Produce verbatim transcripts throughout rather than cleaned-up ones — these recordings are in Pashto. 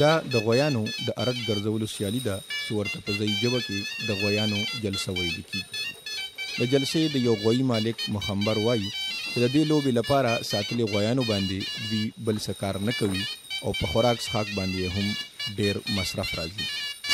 دا د غویانو د ارټ ګرځولو سیالي ده چې ورته په ځای ژبه کې د غویانو جلسه ویل کېږي. د جلسې د یو غویي مالک مخمبر وایي چې د دې لوبې لپاره ساتلې غویانو باندې دوی بل څه کار نه کوي او په خوراک څښاک باندې هم ډېر مصرف راځي.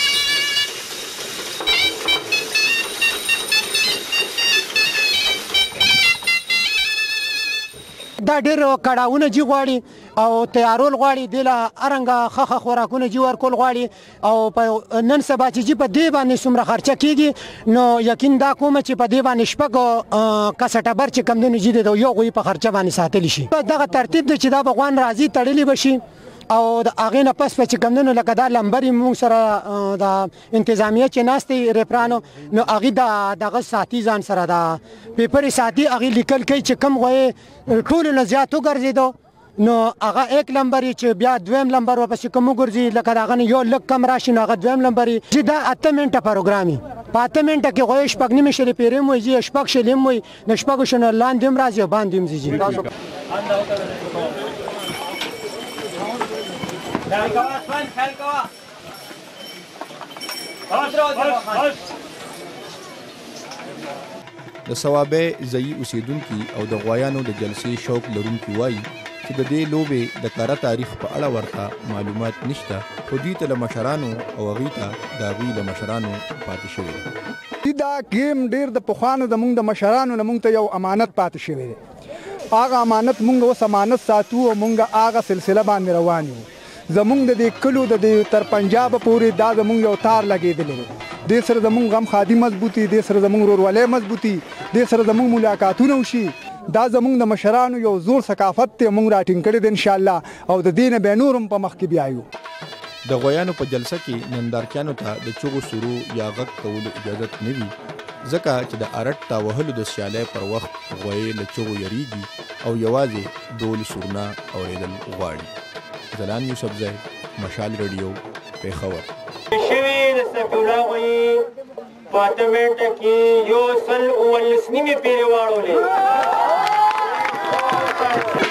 دا ډېر کړاوونه جي غواړي او تیارول غواړي، دې له هرنګه ښه ښه خوراکونه جي ورکول غواړي او په نن سبا چې جي په دې باندې څومره خرچه کېږي نو یقین دا کومه چې په دې باندې شپږ کسه ټبر چې کم دی نو جي د یو غوی په خرچه باندې ساتلی شي. دغه ترتیب دی چې دا بغوان راځي تړلی به شي او د هغې نه پس به چې کوم دی نو لکه دا لمبرې موږ سره د انتظامیه چې ناست دی ریپرانو نو هغې د دغه ساتي ځان سره د پیپرې ساتي، هغې لیکل کوي چې کوم غوی ټولو نه زیات وګرځېدو نو هغه ایک لمبر چې بیا دویم لمبر ورپسې کوم وګرځي لکه د هغه نه یو لږ کم راشي نو هغه دویم لمبر چې دا اته منټه پروګرام وي. په اته منټه کې غوی شپږ نیمې شلې پیرې هم وایي شپږ شلې هم وایي نو شپږو شنو لاندې هم راځي او باندې هم ځي. د صوابۍ ځایي اوسیدونکي او د غویانو د جلسې شوق لرونکي وایي چې د دې لوبې د کره تاریخ په اړه ورته معلومات نشته، خو دوی ته له مشرانو او هغوی ته د هغوی له مشرانو پاتې شوی دی. دا ګیم ډېر د پخوانو زموږ د مشرانو نه موږ ته یو امانت پاتې شوی دی. هغه امانت موږ اوس امانت ساتو او موږ هغه سلسله باندې روان یو. زموږ د دې کلو د دې تر پنجاب پورې دا زموږ یو تار لګېدلی دی. دې سره زموږ غم خادي مضبوطي، دې سره زموږ ورورولۍ مضبوطي، دې سره زموږ ملاقاتونه وشي. دا زموږ د مشرانو یو زوړ ثقافت دی، موږ راټینګ کړی دی انشاءالله او د دې نه بیا نور هم په مخکې بیایو. د غویانو په جلسه کې نندارچیانو ته د چغو سرو یا غږ کولو اجازت نه وي ځکه چې د ارټ تا وهلو د سیالۍ پر وخت غویې له چغو یریږي او یوازې ډول سورنا اورېدل غواړي. ځلان یوسفزی، مشال رادیو، پېښور. شوي د صفي الله غویي په اته منټه کې یو سل اوولس نیمې پیرې واړولې.